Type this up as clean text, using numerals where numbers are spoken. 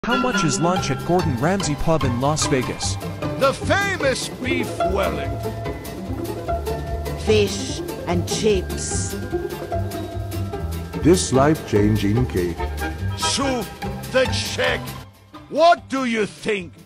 How much is lunch at Gordon Ramsay pub in Las Vegas? The famous beef Wellington. Fish and chips. This life-changing cake. Soup, the check. What do you think?